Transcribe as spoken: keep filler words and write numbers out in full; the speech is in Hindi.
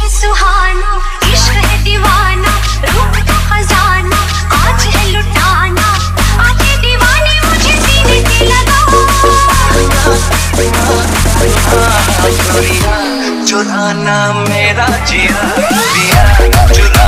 सुहाना, इश्क है दीवाना, रूप का खजाना, आज है लुटाना, आके दीवाने मुझे सीने से लगा। चुराना मेरा जिया, दिया चुरा